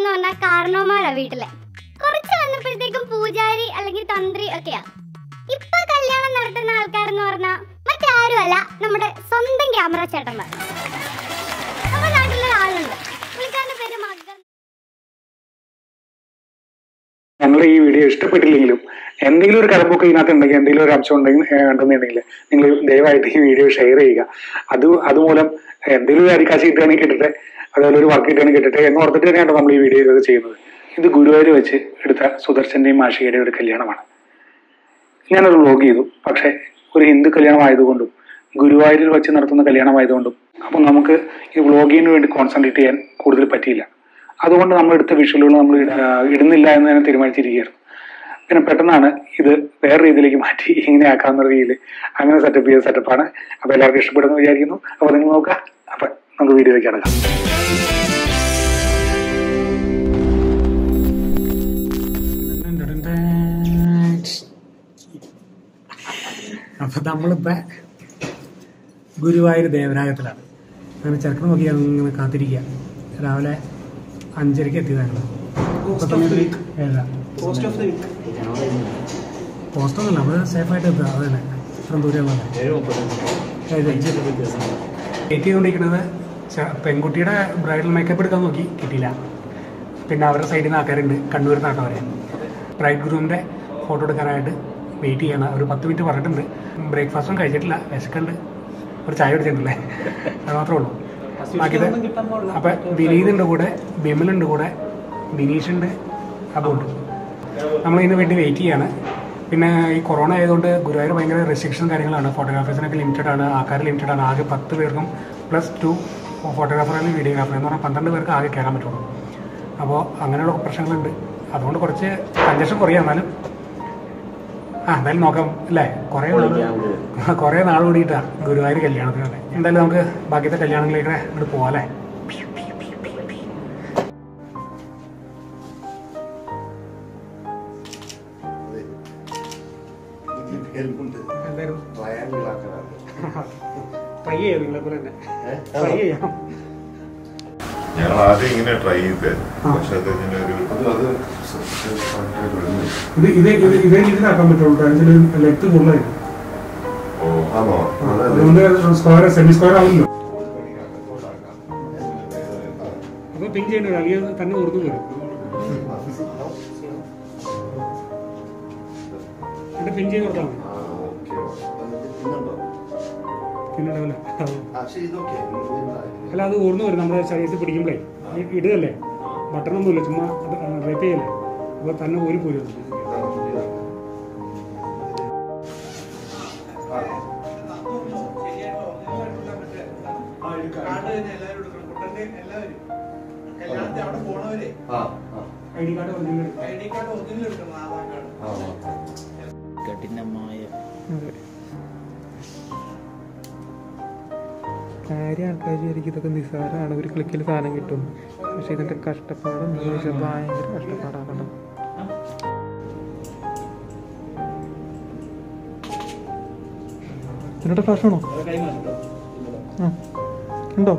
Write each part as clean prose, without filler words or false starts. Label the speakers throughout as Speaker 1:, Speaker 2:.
Speaker 1: എന്ന് പറഞ്ഞാൽ കാരണവന്മാരാ വീട്ടിലെ. കുറച്ച് വന്നപ്പോഴത്തേക്കും പൂജാരി അല്ലെങ്കിൽ തന്ത്രി ഒക്കെയാ. ഇപ്പൊ കല്യാണം നടത്തുന്ന ആൾക്കാരെന്ന് പറഞ്ഞാൽ മറ്റാരുമല്ല, നമ്മുടെ സ്വന്തം ക്യാമറ ചേട്ടന്മാർ. നമ്മുടെ നാട്ടിലൊരു ആളുണ്ട്, പുള്ളിക്കാരന്റെ പേര് മകൻ.
Speaker 2: ഞങ്ങളുടെ ഈ വീഡിയോ ഇഷ്ടപ്പെട്ടില്ലെങ്കിലും എന്തെങ്കിലും ഒരു കലമ്പൊക്കെ ഇതിനകത്ത് ഉണ്ടെങ്കിൽ, എന്തെങ്കിലും ഒരു അംശം ഉണ്ടെന്നുണ്ടെങ്കിൽ നിങ്ങൾ ദയവായിട്ട് ഈ വീഡിയോ ഷെയർ ചെയ്യുക. അതുമൂലം എന്തെങ്കിലും ഒരു അരിക്കാശ് കിട്ടുകയാണെങ്കിൽ കിട്ടട്ടെ, അതുപോലെ ഒരു വർക്ക് കിട്ടുകയാണെങ്കിൽ കിട്ടട്ടെ എന്ന് ഓർത്തിട്ട് തന്നെയാണ് നമ്മൾ ഈ വീഡിയോ ഇതൊക്കെ ചെയ്യുന്നത്. ഇത് ഗുരുവായൂർ വെച്ച് എടുത്ത സുദർശന്റെയും ആഷികയുടെയും ഒരു കല്യാണമാണ്. ഞാനൊരു വ്ലോഗ് ചെയ്തു. പക്ഷെ ഒരു ഹിന്ദു കല്യാണമായതുകൊണ്ടും ഗുരുവായൂരിൽ വെച്ച് നടത്തുന്ന കല്യാണമായതുകൊണ്ടും അപ്പം നമുക്ക് ഈ വ്ലോഗിങ്ങിന് വേണ്ടി കോൺസെൻട്രേറ്റ് ചെയ്യാൻ കൂടുതൽ പറ്റിയില്ല. അതുകൊണ്ട് നമ്മൾ എടുത്ത വിഷ്വലുകൾ നമ്മൾ ഇടുന്നില്ല എന്ന് തന്നെ തീരുമാനിച്ചിരിക്കുകയായിരുന്നു. പിന്നെ പെട്ടെന്നാണ് ഇത് വേറെ രീതിയിലേക്ക് മാറ്റി ഇങ്ങനെ ആക്കാവുന്ന രീതിയിൽ അങ്ങനെ സെറ്റപ്പ് ചെയ്ത സെറ്റപ്പാണ്. അപ്പോൾ എല്ലാവർക്കും ഇഷ്ടപ്പെടുമെന്ന് വിചാരിക്കുന്നു. അപ്പോൾ നിങ്ങൾ നോക്കുക. അപ്പം നമുക്ക് വീഡിയോയിലേക്ക് അടക്കാം.
Speaker 3: അപ്പം നമ്മളിപ്പോൾ ഗുരുവായൂർ ദേവരാഗത്തിലാണ്. അങ്ങനെ ചെറുക്കൻ നോക്കി അങ്ങനെ കാത്തിരിക്കുക. രാവിലെ 5:30 എത്തിയതാണ്. പോസ്റ്റൊന്നുമില്ല, നമ്മൾ സേഫായിട്ട് എത്തുക. അത് തന്നെ ഇത്രയും ദൂരമുള്ള വെയിറ്റ് ചെയ്തുകൊണ്ടിരിക്കുന്നത്. പെൺകുട്ടിയുടെ ബ്രൈഡൽ മേക്കപ്പ് എടുക്കാൻ നോക്കി, കിട്ടിയില്ല. പിന്നെ അവരുടെ സൈഡിൽ നിന്ന് ആൾക്കാരുണ്ട്, കണ്ണൂരിൽ നിന്നാട്ടോ അവരെ. ബ്രൈഡ് ഗ്രൂമിൻ്റെ ഫോട്ടോ എടുക്കാനായിട്ട് വെയിറ്റ് ചെയ്യണം. ഒരു 10 മിനിറ്റ് പറഞ്ഞിട്ടുണ്ട്. ബ്രേക്ക്ഫാസ്റ്റും കഴിച്ചിട്ടില്ല, വിശക്കുണ്ട്. ഒരു ചായ കുടിച്ചിട്ടുണ്ടല്ലേ, അത് മാത്രമേ ഉള്ളൂ. ബാക്കിയത് അപ്പം വിനീതുണ്ട് കൂടെ, ബിമലുണ്ട് കൂടെ, ബിനീഷുണ്ട്, അതുകൊണ്ട് നമ്മളിതിന് വേണ്ടി വെയിറ്റ് ചെയ്യാണ്. പിന്നെ ഈ കൊറോണ ആയതുകൊണ്ട് ഗുരുവായൂർ ഭയങ്കര റെസ്ട്രിക്ഷൻ കാര്യങ്ങളാണ്. ഫോട്ടോഗ്രാഫേഴ്സിനൊക്കെ ലിമിറ്റഡ് ആണ്, ആൾക്കാർ ലിമിറ്റഡ് ആണ്. ആകെ 10 പേർക്കും +2 ഫോട്ടോഗ്രാഫർ അല്ലെങ്കിൽ വീഡിയോഗ്രാഫർ എന്ന് പറഞ്ഞാൽ 12 പേർക്ക് ആകെ കയറാൻ പറ്റുള്ളൂ. അപ്പോൾ അങ്ങനെയുള്ള പ്രശ്നങ്ങളുണ്ട്. അതുകൊണ്ട് കുറച്ച് കൺജഷൻ കുറയാം. എന്നാലും എന്തായാലും നോക്കാം അല്ലേ. കുറേ നാൾ കൂടിയിട്ടാണ് ഗുരുവായൂർ കല്യാണത്തിനല്ലേ. എന്തായാലും നമുക്ക് ബാക്കിയത്തെ കല്യാണങ്ങളിലേക്ക് ഇവിടെ പോവാം അല്ലേ. ട്രൈ ചെയ്യാം, നിങ്ങളെ പോലെ തന്നെ ട്രൈ ചെയ്യാം.
Speaker 4: ഞങ്ങൾ ആദ്യം ഇങ്ങനെ ട്രൈ ചെയ്ത്, പക്ഷെ
Speaker 3: ഇതേ രീതിയിലാക്കാൻ പറ്റുള്ളൂ. ലെങ്ത് കൂടുതലായിരുന്നു. അതുകൊണ്ട് സെമി സ്ക്വയർ ആവില്ലോ. അപ്പൊ പിൻ ചെയ്യണ്ട, അല്ലെങ്കിൽ തന്നെ ഓർന്നു വരും. പിൻ ചെയ്ത് കൊടുത്താൽ മതി. പിന്നുണ്ടാവില്ല. അല്ല, അത് ഓർന്നു വരും. നമ്മുടെ ശരീരത്തിൽ പിടിക്കുമ്പോഴേ ഇടുകല്ലേ, ബട്ടണൊന്നുമില്ല, ചുമ്മാ റേപ്പ് ചെയ്യല്ലേ. അപ്പോൾ തന്നെ ഊരി പോരും.
Speaker 5: കഠിനമായ
Speaker 6: കാര്യം ആൾക്കാർ വിചാരിക്കും ഇതൊക്കെ നിസ്സാരമാണ്, ഒരു ക്ലിക്കിൽ സാധനം കിട്ടും. പക്ഷെ ഇതിൻ്റെ കഷ്ടപ്പാടും ഭയങ്കര കഷ്ടപ്പാടാണ്. ഇതിൻ്റെ ഫ്ലാഷ് ആണോ? ഉണ്ടോ?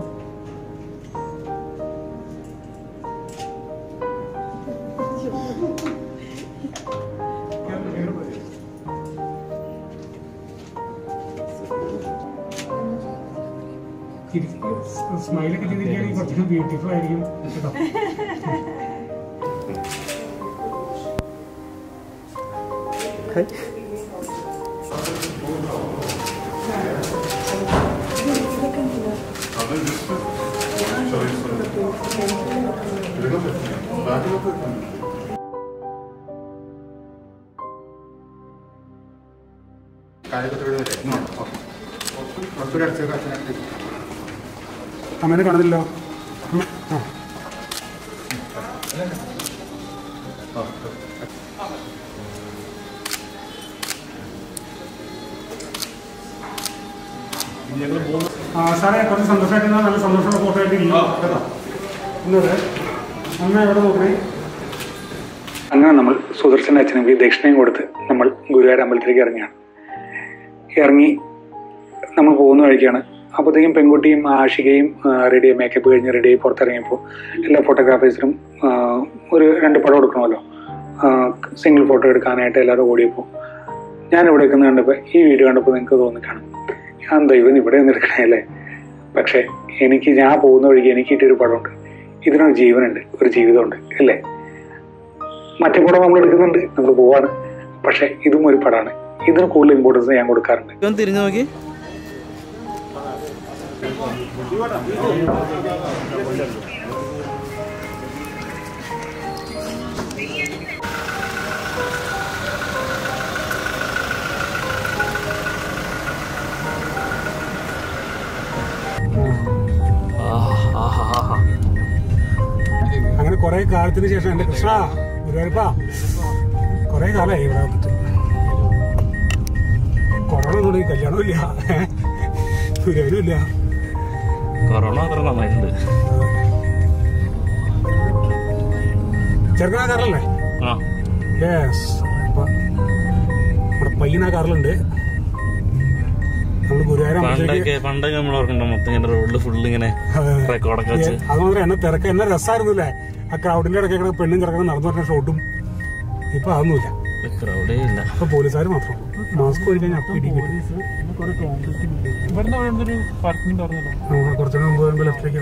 Speaker 3: സ്മൈലൊക്കെ ചെയ്തിരിക്കുകയാണെങ്കിൽ കുറച്ചുകൂടി ബ്യൂട്ടിഫുൾ ആയിരിക്കും കേട്ടോ. അമ്മേനെ കാണുന്നില്ലോ. സാറേ, കുറച്ച് സന്തോഷമായിട്ട് നല്ല സന്തോഷമുള്ള ഫോട്ടോ ആയിട്ട് ഇരിക്കും കേട്ടോ. ഇന്നത് അമ്മ എവിടെ നോക്കണേ.
Speaker 2: അങ്ങനെ നമ്മൾ സുദർശൻ അച്ഛനും ദക്ഷിണയും കൊടുത്ത് നമ്മൾ ഗുരുവായൂർ അമ്പലത്തിലേക്ക് ഇറങ്ങി നമ്മൾ പോകുന്ന വഴിക്കാണ് അപ്പോഴത്തേക്കും പെൺകുട്ടിയും ആഷികയും റെഡിയായി, മേക്കപ്പ് കഴിഞ്ഞ് റെഡിയായി പുറത്തിറങ്ങിയപ്പോൾ എല്ലാ ഫോട്ടോഗ്രാഫേഴ്സിനും ഒരു 2 പടം എടുക്കണമല്ലോ, സിംഗിൾ ഫോട്ടോ എടുക്കാനായിട്ട് എല്ലാവരും ഓടിയപ്പോൾ ഞാനിവിടെ നിൽക്കുന്നത് കണ്ടപ്പോൾ ഈ വീഡിയോ കണ്ടപ്പോൾ നിങ്ങൾക്ക് തോന്നിക്കാണും എന്താ ഇവൻ ഇവിടെ നിന്ന് എടുക്കണേ അല്ലേ. പക്ഷേ ഞാൻ പോകുന്ന വഴിക്ക് എനിക്ക് കിട്ടിയൊരു പടമുണ്ട്, ഇതിനൊരു ജീവനുണ്ട്, ഒരു ജീവിതമുണ്ട് അല്ലേ. മറ്റേ പടം നമ്മൾ എടുക്കുന്നുണ്ട്, നമ്മൾ പോവാണ്, പക്ഷെ ഇതും ഒരു പടമാണ്. ഇതിന് കൂടുതൽ ഇമ്പോർട്ടൻസ് ഞാൻ കൊടുക്കാറുണ്ട്.
Speaker 5: തിരിഞ്ഞു നോക്കി
Speaker 3: അങ്ങനെ കുറെ കാലത്തിന് ശേഷം എന്റെ കൃഷ്ണ ഗുരുവായൂരപ്പാ കുറെ കാലമായി ഇവിടെ വന്നിട്ട്. കൊറോണ ഒന്നും കല്യാണവും ഇല്ല, ഗുരുവായൂരും ഇല്ല.
Speaker 5: കൊറോണ അത്ര നന്നായിട്ടുണ്ട്.
Speaker 3: ചെറുക്കനാ കാറിലല്ലേ? യെസ്. അപ്പൊ നമ്മുടെ പയ്യനാ കാറിലുണ്ട്. നമ്മള്
Speaker 5: പണ്ടൊക്കെ നമ്മൾ ഓർക്കണ്ട മൊത്തം ഇങ്ങനെ റോഡില് ഫുള്ള് ഇങ്ങനെ റെക്കോർഡൊക്കെ വെച്ച്
Speaker 3: അതുമാത്രം എന്നെ തിരക്ക് എന്നെ രസമായിരുന്നില്ലേ ആ ക്രൗഡിന്റെ ഇടയ്ക്ക് പെണ്ണും ചെറുക്കണം നടന്നു പറഞ്ഞ ഷോട്ടും. ഇപ്പൊ അതൊന്നുമില്ല,
Speaker 5: ക്രൗഡേ ഇല്ല.
Speaker 3: അപ്പൊ പോലീസുകാർ മാത്രം മാസ്ക് ഒഴിക്കാൻ കുറച്ചുകൂടെ മുമ്പ് ലെഫ്റ്റിലേക്ക്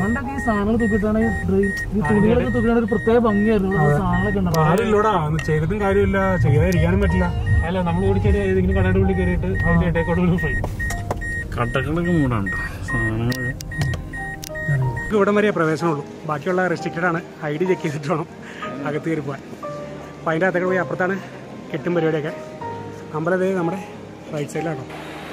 Speaker 3: ആരില്ലോടാ ചെയ്തിട്ടും കാര്യമില്ല, ചെയ്യാതിരിക്കാനും പറ്റില്ല. അല്ല നമ്മൾ ഓടിക്കറി ഏതെങ്കിലും കടയുടെ ഉള്ളിൽ കയറിയിട്ട് അതിന്റെ ഇടയ്ക്കോട്ട് ഫ്രൈ
Speaker 5: കട്ടകളൊക്കെ മൂടാണ്ടോ
Speaker 3: ഇവിടം വരെ പ്രവേശനമുള്ളൂ, ബാക്കിയുള്ള റെസ്ട്രിക്റ്റഡ് ആണ്. ID ചെക്ക് ചെയ്തിട്ട് വേണം അകത്ത് കയറി പോകാൻ. അപ്പം അതിൻ്റെ അകത്തൊക്കെ പോയി അപ്പുറത്താണ് കെട്ടും പരിപാടിയൊക്കെ. അമ്പലതേ നമ്മുടെ റൈറ്റ് സൈഡിലാണോ.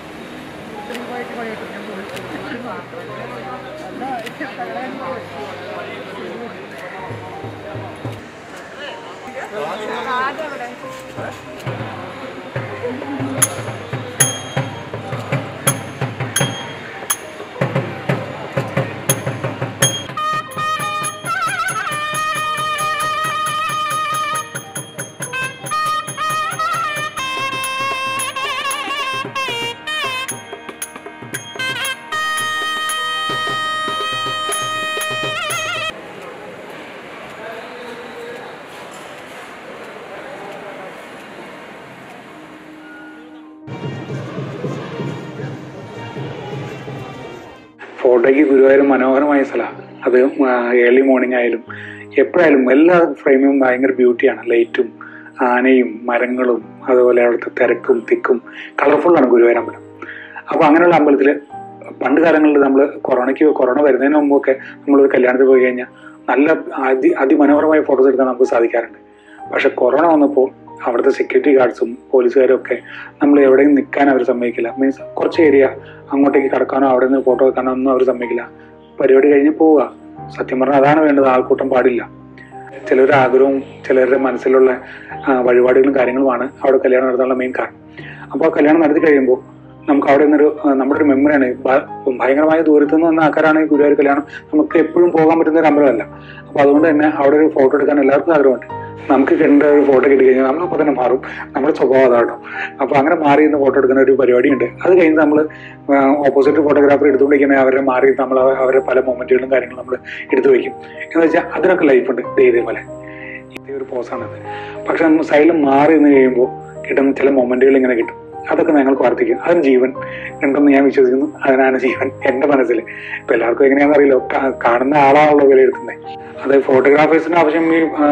Speaker 2: ഫോട്ടോയ്ക്ക് ഗുരുവായൂർ മനോഹരമായ സ്ഥലമാണ്. അത് ഏർലി മോർണിംഗ് ആയാലും എപ്പോഴായാലും എല്ലാ ഫ്രെയിമും ഭയങ്കര ബ്യൂട്ടിയാണ്. ലൈറ്റും ആനയും മരങ്ങളും അതുപോലെ അവിടുത്തെ തിരക്കും തിക്കും കളർഫുള്ളാണ് ഗുരുവായൂർ അമ്പലം. അപ്പോൾ അങ്ങനെയുള്ള അമ്പലത്തിൽ പണ്ട് കാലങ്ങളിൽ നമ്മൾ കൊറോണ വരുന്നതിന് മുമ്പൊക്കെ നമ്മളൊരു കല്യാണത്തിൽ പോയി കഴിഞ്ഞാൽ നല്ല അതിമനോഹരമായ ഫോട്ടോസ് എടുക്കാൻ നമുക്ക് സാധിക്കാറുണ്ട്. പക്ഷെ കൊറോണ വന്നപ്പോൾ അവിടുത്തെ സെക്യൂരിറ്റി ഗാർഡ്സും പോലീസുകാരും ഒക്കെ നമ്മൾ എവിടെയും നിൽക്കാൻ അവർ സമ്മതിക്കില്ല. മീൻസ് കുറച്ച് ഏരിയ അങ്ങോട്ടേക്ക് കടക്കാനോ അവിടെ നിന്ന് ഫോട്ടോ വെക്കാനോ ഒന്നും അവർ സമ്മതിക്കില്ല. പരിപാടി കഴിഞ്ഞ് പോവുക. സത്യം പറഞ്ഞാൽ അതാണ് വേണ്ടത്, ആൾക്കൂട്ടം പാടില്ല. ചിലരുടെ ആഗ്രഹവും ചിലരുടെ മനസ്സിലുള്ള വഴിപാടുകളും കാര്യങ്ങളുമാണ് അവിടെ കല്യാണം നടത്താനുള്ള മെയിൻ കാരണം. അപ്പോൾ ആ കല്യാണം നടത്തി കഴിയുമ്പോൾ നമുക്ക് അവിടെ നിന്നൊരു നമ്മുടെ ഒരു മെമ്മറിയാണ്. ഭയങ്കരമായ ദൂരത്തു നിന്ന് വന്ന ആൾക്കാരാണ് ഈ ഗുരുവായൂർ കല്യാണം. നമുക്ക് എപ്പോഴും പോകാൻ പറ്റുന്ന ഒരു അമ്പലമല്ല. അപ്പോൾ അതുകൊണ്ട് തന്നെ അവിടെ ഒരു ഫോട്ടോ എടുക്കാൻ എല്ലാവർക്കും ആഗ്രഹമുണ്ട്. നമുക്ക് കണ്ട ഒരു ഫോട്ടോ കിട്ടി കഴിഞ്ഞാൽ നമ്മളിപ്പോൾ തന്നെ മാറും, നമ്മുടെ സ്വഭാവം അതാട്ടോ. അപ്പോൾ അങ്ങനെ മാറി നിന്ന് ഫോട്ടോ എടുക്കുന്ന ഒരു പരിപാടിയുണ്ട്. അത് കഴിഞ്ഞ് നമ്മൾ ഓപ്പോസിറ്റ് ഫോട്ടോഗ്രാഫർ എടുത്തുകൊണ്ടിരിക്കുന്നത് അവരെ മാറി നമ്മൾ അവരുടെ പല മൊമെന്റുകളും കാര്യങ്ങളും നമ്മൾ എടുത്തു വയ്ക്കും. എന്ന് വെച്ചാൽ അതിനൊക്കെ ലൈഫുണ്ട്. ഇതേപോലെ ഇതേ ഒരു പോസാണത്. പക്ഷെ നമ്മൾ സൈഡിൽ മാറി നിന്ന് കഴിയുമ്പോൾ കിട്ടുന്ന ചില മൊമെന്റുകൾ ഇങ്ങനെ കിട്ടും. അതൊക്കെ ഞങ്ങൾ പ്രാർത്ഥിക്കും. അതിന് ജീവൻ ഉണ്ടെന്ന് ഞാൻ വിശ്വസിക്കുന്നു. അതിനാണ് ജീവൻ എൻ്റെ മനസ്സിൽ. ഇപ്പം എല്ലാവർക്കും എങ്ങനെയാണെന്ന് അറിയില്ല, കാണുന്ന ആളാണല്ലോ വിലയിരുത്തുന്നത്. അത് ഫോട്ടോഗ്രാഫേഴ്സിന് ആവശ്യം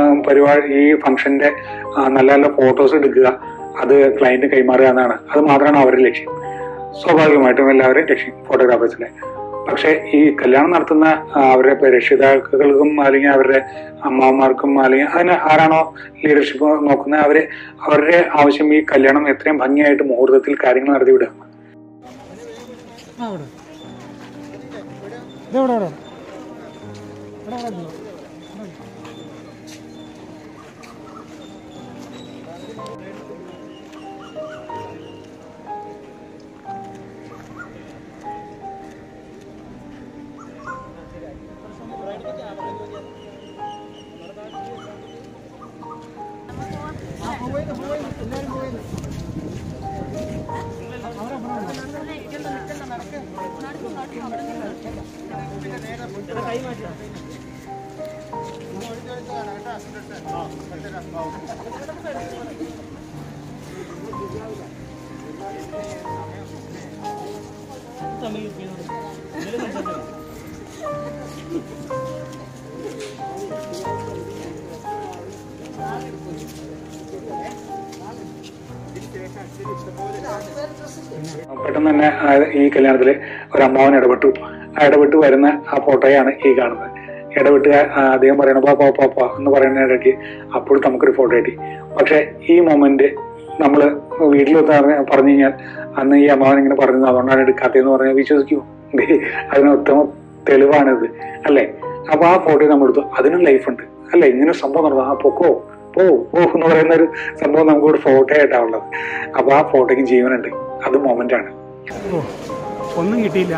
Speaker 2: ഈ ഫംഗ്ഷന്റെ നല്ല നല്ല ഫോട്ടോസ് എടുക്കുക, അത് ക്ലയന്റിന് കൈമാറുക എന്നാണ്. അത് മാത്രമാണ് അവരുടെ ലക്ഷ്യം. സ്വാഭാവികമായിട്ടും എല്ലാവരുടെയും ലക്ഷ്യം ഫോട്ടോഗ്രാഫേഴ്സിനെ. പക്ഷെ ഈ കല്യാണം നടത്തുന്ന അവരുടെ രക്ഷിതാക്കൾക്കും അല്ലെങ്കിൽ അവരുടെ അമ്മാവന്മാർക്കും അല്ലെങ്കിൽ അതിന് ആരാണോ ലീഡർഷിപ്പ് നോക്കുന്നത് അവരുടെ ആവശ്യം ഈ കല്യാണം എത്രയും ഭംഗിയായിട്ട് മുഹൂർത്തത്തിൽ കാര്യങ്ങൾ നടത്തി വിടുക. പെട്ടെന്ന് തന്നെ ഈ കല്യാണത്തില് ഒരു അമ്മാവൻ ഇടപെട്ടു. ആ ഇടപെട്ട് വരുന്ന ആ ഫോട്ടോയാണ് ഈ കാണുന്നത്. ഇടപെട്ട് അദ്ദേഹം പറയണ പാപ്പാ എന്ന് പറയുന്നതിനിടയ്ക്ക് അപ്പോൾ നമുക്കൊരു ഫോട്ടോ കിട്ടി. പക്ഷെ ഈ മൊമെന്റ് നമ്മള് വീട്ടിലൊത്ത് പറഞ്ഞു കഴിഞ്ഞാൽ അന്ന് ഈ അമ്മാവൻ ഇങ്ങനെ പറഞ്ഞത് അതുകൊണ്ടാണ് എടുക്കാത്തതെന്ന് പറഞ്ഞാൽ വിശ്വസിക്കുമോ? അതിന് ഉത്തമ തെളിവാണിത് അല്ലേ? അപ്പൊ ആ ഫോട്ടോ നമ്മൾ എടുത്തു. അതിനും ലൈഫുണ്ട് അല്ലെ? ഇങ്ങനെ സംഭവം നടന്നു. ആ പൊക്കോ പോ എന്ന് പറയുന്ന ഒരു സംഭവം നമുക്കൊരു ഫോട്ടോ ആയിട്ടാണുള്ളത്. അപ്പൊ ആ ഫോട്ടോയ്ക്ക് ജീവനുണ്ട്. അത് മൊമെന്റ് ആണ്.
Speaker 3: ഒന്നും കിട്ടിയില്ല,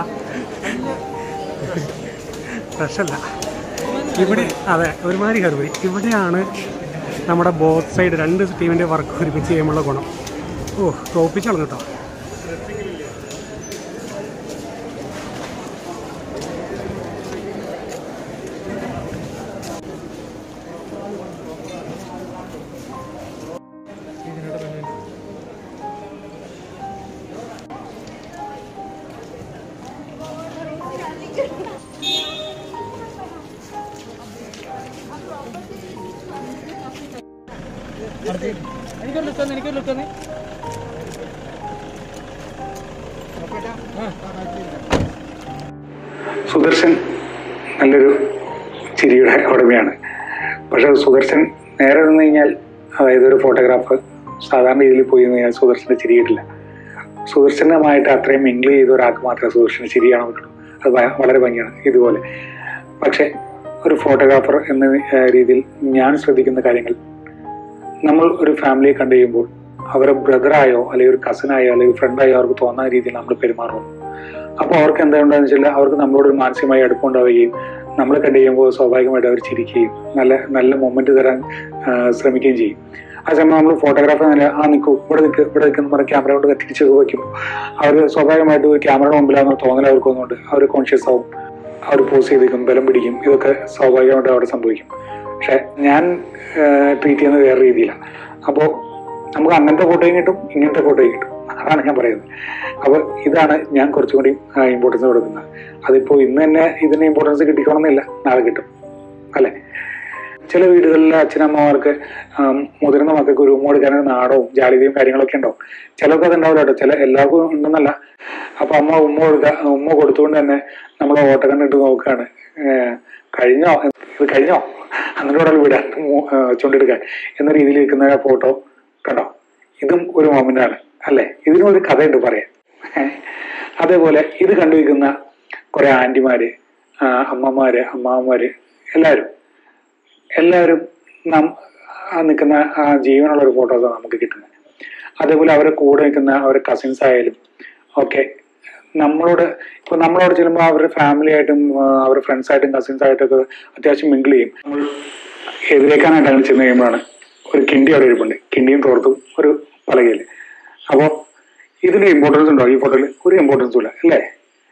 Speaker 3: പ്രശ്നമല്ല. ഇവിടെ അതെ ഒരുമാതിരി കയറി. ഇവിടെയാണ് നമ്മുടെ ബോത്ത് സൈഡ് രണ്ട് ടീമിൻ്റെ വർക്ക് ഒരുമിച്ച് ചെയ്യുമ്പോഴുള്ള ഗുണം. തോപ്പിച്ചാണ് കേട്ടോ.
Speaker 2: സുദർശൻ നല്ലൊരു ചിരിയുടെ ഉടമയാണ്. പക്ഷെ സുദർശൻ നേരെ നിന്ന് കഴിഞ്ഞാൽ, അതായത് ഒരു ഫോട്ടോഗ്രാഫർ സാധാരണ രീതിയിൽ പോയി നിന്ന് കഴിഞ്ഞാൽ സുദർശൻ്റെ ചിരി കിട്ടില്ല. സുദർശനുമായിട്ട് അത്രയും മിങ്കിൾ ചെയ്ത ഒരാൾക്ക് മാത്രമേ സുദർശൻ്റെ ചിരി കാണാൻ പറ്റുള്ളൂ. അത് വളരെ ഭംഗിയാണ് ഇതുപോലെ. പക്ഷെ ഒരു ഫോട്ടോഗ്രാഫർ എന്ന രീതിയിൽ ഞാൻ ശ്രദ്ധിക്കുന്ന കാര്യങ്ങൾ, നമ്മൾ ഒരു ഫാമിലിയെ കണ്ടു കഴിയുമ്പോൾ അവരെ ബ്രദറായോ അല്ലെങ്കിൽ ഒരു കസിനായോ അല്ലെങ്കിൽ ഫ്രണ്ടായോ അവർക്ക് തോന്നുന്ന രീതിയിൽ നമ്മൾ പെരുമാറുന്നു. അപ്പോൾ അവർക്ക് എന്താണെന്ന് വെച്ചാൽ അവർക്ക് നമ്മളോടൊരു മാനസികമായി അടുപ്പമുണ്ടാവുകയും നമ്മൾ കണ്ടു കഴിയുമ്പോൾ സ്വാഭാവികമായിട്ട് അവർ ചിരിക്കുകയും നല്ല മൊമെന്റ് തരാൻ ശ്രമിക്കുകയും ചെയ്യും. ആ സമയം നമ്മൾ ഫോട്ടോഗ്രാഫർ നിൽക്കൂ ഇവിടെ നിൽക്കുന്ന പറഞ്ഞ ക്യാമറ കൊണ്ട് തിരിച്ചു വയ്ക്കുമ്പോൾ അവർ സ്വാഭാവികമായിട്ട് ഒരു ക്യാമറയുടെ മുമ്പിലാണെന്ന് തോന്നൽ അവർക്ക് വന്നുകൊണ്ട് അവർ കോൺഷ്യസ് ആവും. അവർ പോസ് ചെയ്തേക്കും, ബലം പിടിക്കും. ഇതൊക്കെ സ്വാഭാവികമായിട്ട് അവിടെ സംഭവിക്കും. പക്ഷെ ഞാൻ ട്രീറ്റ് ചെയ്യുന്നത് വേറെ രീതിയിലാണ്. അപ്പോൾ നമുക്ക് അങ്ങനത്തെ ഫോട്ടോയും കിട്ടും, ഇങ്ങനത്തെ ഫോട്ടോയും കിട്ടും. അതാണ് ഞാൻ പറയുന്നത്. അപ്പോൾ ഇതാണ് ഞാൻ കുറച്ചും കൂടി ഇമ്പോർട്ടൻസ് കൊടുക്കുന്നത്. അതിപ്പോൾ ഇന്ന് തന്നെ ഇതിന് ഇമ്പോർട്ടൻസ് കിട്ടിക്കണമെന്നില്ല, നാളെ കിട്ടും അല്ലേ? ചില വീടുകളിലെ അച്ഛനമ്മമാർക്ക് മുതിർന്ന മക്കൾക്ക് ഒരു ഉമ്മ കൊടുക്കാനൊരു നാടവും ജാളിതയും കാര്യങ്ങളൊക്കെ ഉണ്ടാവും. ചിലർക്ക് അത് ഉണ്ടാവില്ല കേട്ടോ, എല്ലാവർക്കും ഉണ്ടെന്നല്ല. അപ്പൊ ഉമ്മ കൊടുത്തുകൊണ്ട് തന്നെ നമ്മൾ ഓട്ട കണ്ടിട്ട് നോക്കുകയാണ്, കഴിഞ്ഞോ ഇത് കഴിഞ്ഞോ എന്നിട്ടോടെ വിടാൻ ചൂണ്ടെടുക്കാൻ എന്ന രീതിയിൽ ഇരിക്കുന്ന ഫോട്ടോ കണ്ടോ. ഇതും ഒരു മൊമെന്റാണ് അല്ലെ? ഇതിനും ഒരു കഥയുണ്ട് പറയാൻ. അതേപോലെ ഇത് കണ്ടുവയ്ക്കുന്ന കുറെ ആന്റിമാര്, അമ്മമാര്, അമ്മാവന്മാര് എല്ലാവരും നിൽക്കുന്ന ആ ജീവനുള്ള ഒരു ഫോട്ടോസാണ് നമുക്ക് കിട്ടുന്നത്. അതേപോലെ അവരെ കൂടെ നിൽക്കുന്ന അവരുടെ കസിൻസ് ആയാലും ഒക്കെ നമ്മളോട് ചെല്ലുമ്പോൾ അവരുടെ ഫാമിലി ആയിട്ടും അവരുടെ ഫ്രണ്ട്സ് ആയിട്ടും കസിൻസ് ആയിട്ടൊക്കെ അത്യാവശ്യം മിങ്കിൾ ചെയ്യും. നമ്മൾ എതിരേക്കാനായിട്ട് അങ്ങനെ ചെന്ന് കഴിയുമ്പോഴാണ് ഒരു കിണ്ടി അവിടെ ഇരിപ്പുണ്ട്. കിണ്ടിയും തോർത്തും ഒരു പലകയില്. അപ്പോൾ ഇതിന് ഇമ്പോർട്ടൻസ് ഉണ്ടോ ഈ ഫോട്ടോയിൽ? ഒരു ഇമ്പോർട്ടൻസും ഇല്ല അല്ലേ?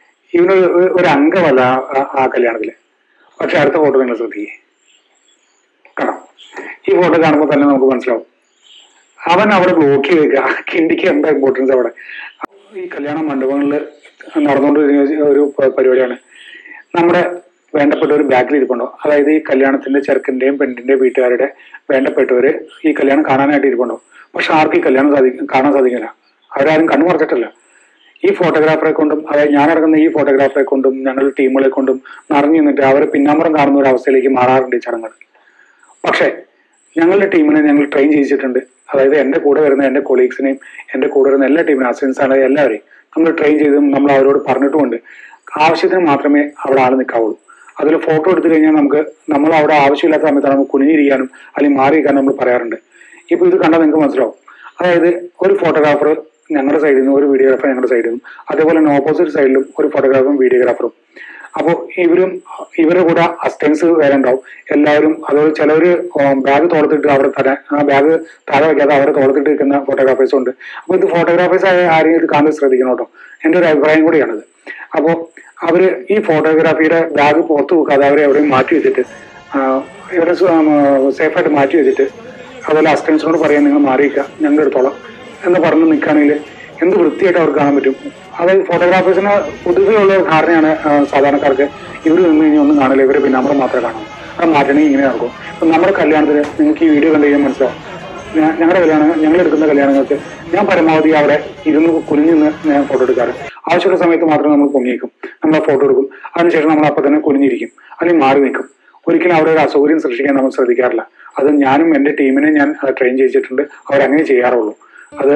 Speaker 2: ഒരു അംഗമല്ല ആ കല്യാണത്തില്. പക്ഷെ അടുത്ത ഫോട്ടോ നിങ്ങൾ ശ്രദ്ധിക്കേ, കാണാം. ഈ ഫോട്ടോ കാണുമ്പോൾ തന്നെ നമുക്ക് മനസ്സിലാവും അവൻ അവിടെ ബ്ലോക്ക് ചെയ്തേക്കുക. ആ കിണ്ടിക്ക് എന്താ ഇമ്പോർട്ടൻസ് അവിടെ? ഈ കല്യാണ മണ്ഡപങ്ങളിൽ നടന്നുകൊണ്ടിരിക്കുന്ന ഒരു പരിപാടിയാണ്. നമ്മുടെ വേണ്ടപ്പെട്ടവർ ബാക്കിൽ ഇരിപ്പുണ്ടോ? അതായത് ഈ കല്യാണത്തിന്റെ ചെറുക്കന്റെയും പെണ്ണിന്റെയും വീട്ടുകാരുടെ വേണ്ടപ്പെട്ടവര് ഈ കല്യാണം കാണാനായിട്ട് ഇരിപ്പുണ്ടോ? പക്ഷെ ആർക്കും ഈ കല്യാണം കാണാൻ സാധിക്കില്ല. അവരാരും കണ്ണു മറച്ചിട്ടില്ല. ഈ ഫോട്ടോഗ്രാഫറെ കൊണ്ടും, അതായത് ഞാൻ ഇറങ്ങുന്ന ഈ ഫോട്ടോഗ്രാഫറെ കൊണ്ടും ഞങ്ങളുടെ ടീമുകളെ കൊണ്ടും നിറഞ്ഞു നിന്നിട്ട് അവരെ പിന്നാമ്പുറം കാണുന്ന ഒരു അവസ്ഥയിലേക്ക് മാറാറുണ്ട് ഈ ചടങ്ങുകൾ. പക്ഷെ ഞങ്ങളുടെ ടീമിനെ ഞങ്ങൾ ട്രെയിൻ ചെയ്യിച്ചിട്ടുണ്ട്. അതായത് എന്റെ കൂടെ വരുന്ന എന്റെ കൊളീഗ്സിനെയും എന്റെ കൂടെ വരുന്ന എല്ലാ ടീമിനും അസിസ്റ്റൻസ് ആണ് എല്ലാവരെയും നമ്മൾ ട്രെയിൻ ചെയ്തും നമ്മൾ അവരോട് പറഞ്ഞിട്ടുമുണ്ട് ആവശ്യത്തിന് മാത്രമേ അവിടെ ആൾ നിൽക്കാവുള്ളൂ. അതിൽ ഫോട്ടോ എടുത്തു കഴിഞ്ഞാൽ നമ്മൾ അവിടെ ആവശ്യമില്ലാത്ത സമയത്താണ് നമുക്ക് കുനിഞ്ഞിരിക്കാനും അല്ലെങ്കിൽ മാറിയിരിക്കാനും നമ്മൾ പറയാറുണ്ട്. ഇപ്പൊ ഇത് കണ്ടാൽ നിങ്ങൾക്ക് മനസ്സിലാവും. അതായത് ഒരു ഫോട്ടോഗ്രാഫർ ഞങ്ങളുടെ സൈഡിൽ നിന്നും, ഒരു വീഡിയോഗ്രാഫർ ഞങ്ങളുടെ സൈഡിൽ നിന്നും, അതേപോലെ തന്നെ ഓപ്പോസിറ്റ് സൈഡിലും ഒരു ഫോട്ടോഗ്രാഫറും വീഡിയോഗ്രാഫറും അപ്പോൾ ഇവരുടെ കൂടെ അസിസ്റ്റൻസ് വേറെ ഉണ്ടാവും എല്ലാവരും. അതുപോലെ ചിലവര് ബാഗ് തോളത്തിട്ട് അവിടെ ആ ബാഗ് താഴെ വയ്ക്കാതെ അവിടെ തോളത്തിട്ട് നിൽക്കുന്ന ഫോട്ടോഗ്രാഫേഴ്സും ഉണ്ട്. അപ്പൊ ഇത് ഫോട്ടോഗ്രാഫേഴ്സ് ആരെയും ഇത് കാണാൻ ശ്രദ്ധിക്കണം കേട്ടോ, എൻ്റെ ഒരു അഭിപ്രായം കൂടിയാണിത്. അപ്പോൾ അവര് ഈ ഫോട്ടോഗ്രാഫിയുടെ ബാഗ് പുറത്തു വെക്കാതെ അവരെ എവിടെയും മാറ്റി വെച്ചിട്ട് ഇവിടെ സേഫായിട്ട് മാറ്റി വെച്ചിട്ട് അതുപോലെ അസിസ്റ്റൻസിനോട് പറയാൻ നിങ്ങൾ മാറിയിക്കുക ഞങ്ങൾ എടുത്തോളാം എന്ന് പറഞ്ഞ് നിൽക്കുകയാണെങ്കിൽ എന്ത് വൃത്തിയായിട്ട് അവർക്ക് കാണാൻ പറ്റും. അതായത് ഫോട്ടോഗ്രാഫേഴ്സിന് പൊതുവെയുള്ള ധാരണയാണ് സാധാരണക്കാർക്ക്, ഇവർ നിന്ന് കഴിഞ്ഞാൽ ഒന്നും കാണില്ല, ഇവര് പിന്നാമ്പറം മാത്രമേ കാണൂ, അത് മാറ്റണമെങ്കിൽ ഇങ്ങനെ നടക്കും. ഇപ്പം നമ്മുടെ കല്യാണത്തിന് നിങ്ങൾക്ക് ഈ വീഡിയോ കണ്ടു കഴിഞ്ഞാൽ മനസ്സിലാവും. ഞങ്ങളുടെ ഞങ്ങൾ എടുക്കുന്ന കല്യാണങ്ങൾക്ക് ഞാൻ പരമാവധി അവിടെ കുനിഞ്ഞ് നിന്ന് ഞാൻ ഫോട്ടോ എടുക്കാറ്. ആവശ്യമുള്ള സമയത്ത് മാത്രം നമ്മൾ പൊങ്ങിയേക്കും, നമ്മൾ ഫോട്ടോ എടുക്കും, അതിനുശേഷം നമ്മൾ അപ്പം തന്നെ കുനിഞ്ഞിരിക്കും അല്ലെങ്കിൽ മാറി നിൽക്കും. ഒരിക്കലും അവിടെ ഒരു അസൗകര്യം സൃഷ്ടിക്കാൻ നമ്മൾ ശ്രദ്ധിക്കാറില്ല. അത് ഞാനും എൻ്റെ ടീമിനെ ഞാൻ ട്രെയിൻ ചെയ്യിച്ചിട്ടുണ്ട്, അവരങ്ങനെ ചെയ്യാറുള്ളൂ. അത്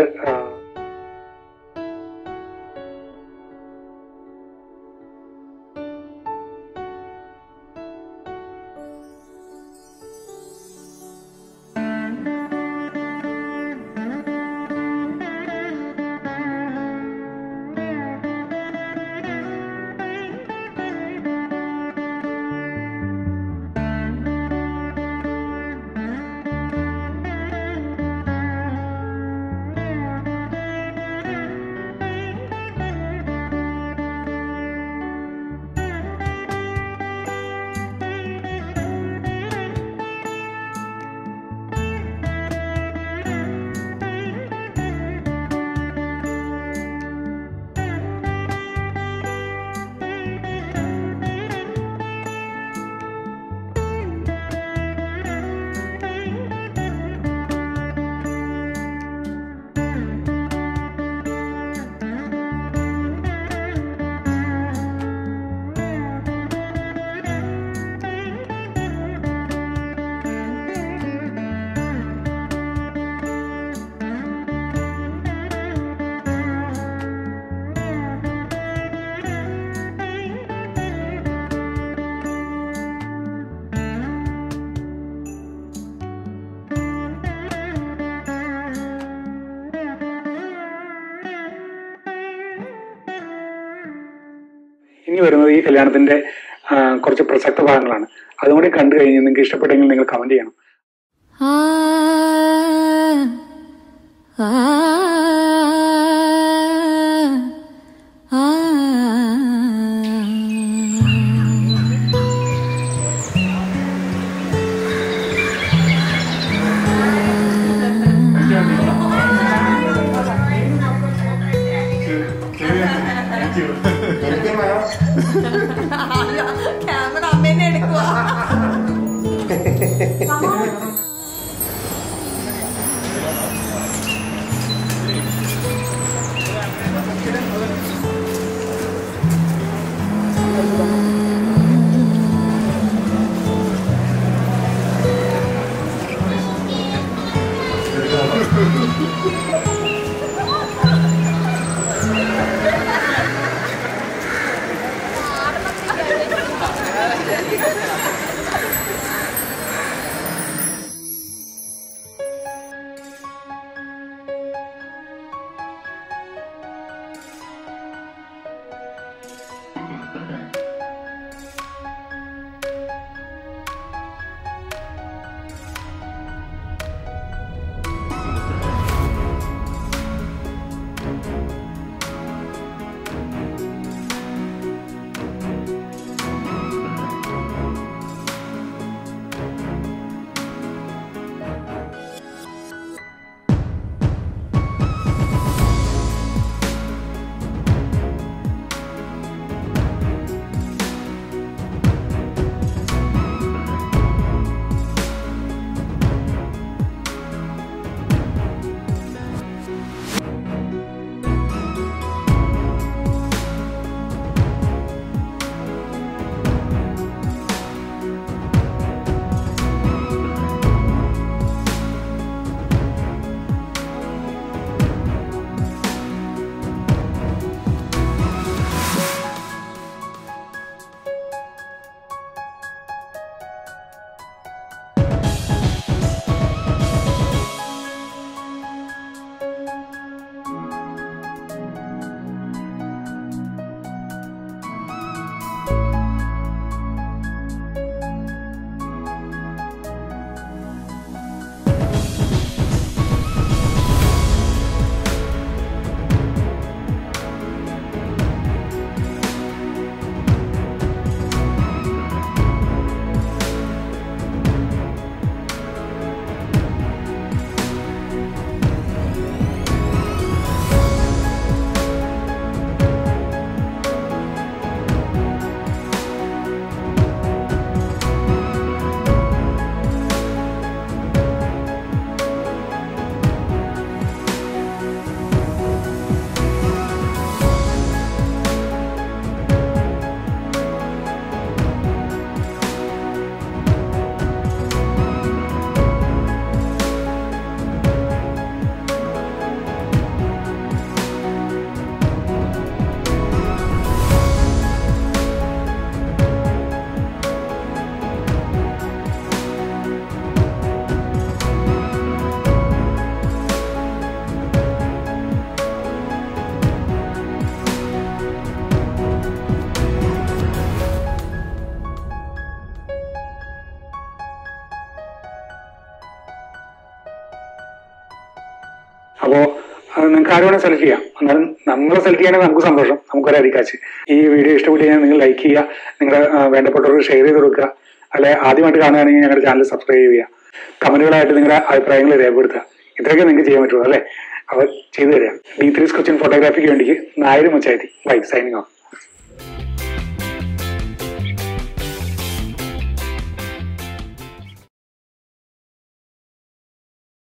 Speaker 2: ഇനി വരുന്നത് ഈ കല്യാണത്തിന്റെ കുറച്ച് പ്രസക്ത ഭാഗങ്ങളാണ്. അതും കൂടി കണ്ടു കഴിഞ്ഞ് നിങ്ങൾക്ക് ഇഷ്ടപ്പെട്ടെങ്കിൽ നിങ്ങൾ കമന്റ് ചെയ്യണം.
Speaker 7: ക്യാമറ അമ്മേനെ എടുക്കുക.
Speaker 2: അപ്പോൾ നിങ്ങൾക്ക് ആരും വേണമെങ്കിൽ സെലക്ട് ചെയ്യാം. എന്നാലും നമ്മളെ സെലക്ട് ചെയ്യാനാണ് നമുക്ക് സന്തോഷം, നമുക്കൊരു അരിക്കാച്ച്. ഈ വീഡിയോ ഇഷ്ടപ്പെട്ട് കഴിഞ്ഞാൽ നിങ്ങൾ ലൈക്ക് ചെയ്യുക, നിങ്ങളുടെ വേണ്ടപ്പെട്ടവർക്ക് ഷെയർ ചെയ്ത് കൊടുക്കുക, അല്ലെ ആദ്യമായിട്ട് കാണുകയാണെങ്കിൽ ഞങ്ങളുടെ ചാനൽ സബ്സ്ക്രൈബ് ചെയ്യുക, കമന്റുകളായിട്ട് നിങ്ങളുടെ അഭിപ്രായങ്ങൾ രേഖപ്പെടുത്തുക. ഇത്രയൊക്കെ നിങ്ങൾക്ക് ചെയ്യാൻ പറ്റുള്ളൂ അല്ലേ? അവർ ചെയ്തു തരാം. D3's കൊച്ചിൻ ഫോട്ടോഗ്രാഫിക്ക് വേണ്ടിക്ക് നായര് മുച്ചായത്തി. Bye, signing of.